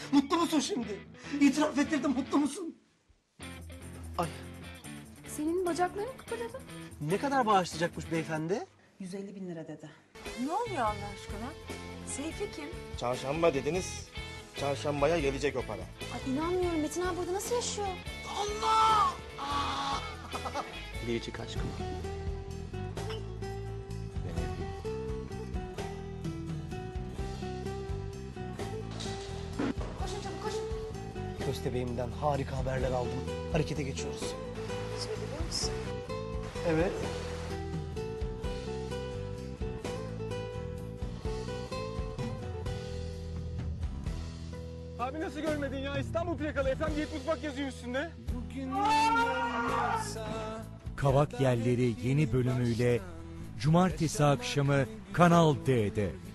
Mutlu musun şimdi? İtiraf ettirdim, mutlu musun? Ay, Senin bacakların kıpırdadı. ne kadar bağışlayacakmış beyefendi? 150.000 lira dedi. Ne oluyor Allah aşkına? Seyfi kim? Çarşamba dediniz. Çarşambaya gelecek o para. Ay inanmıyorum, Metin abi burada nasıl yaşıyor? Biricik aşkım. Koşun çabuk koşun. Köstebeğimden harika haberler aldım. Harekete geçiyoruz. Söyleyebilir misin? Evet. Abi nasıl görmedin ya? İstanbul plakalı efendim, Diyet Mutfak yazıyor üstünde. Kavak Yelleri yeni bölümüyle Cumartesi akşamı Kanal D'de.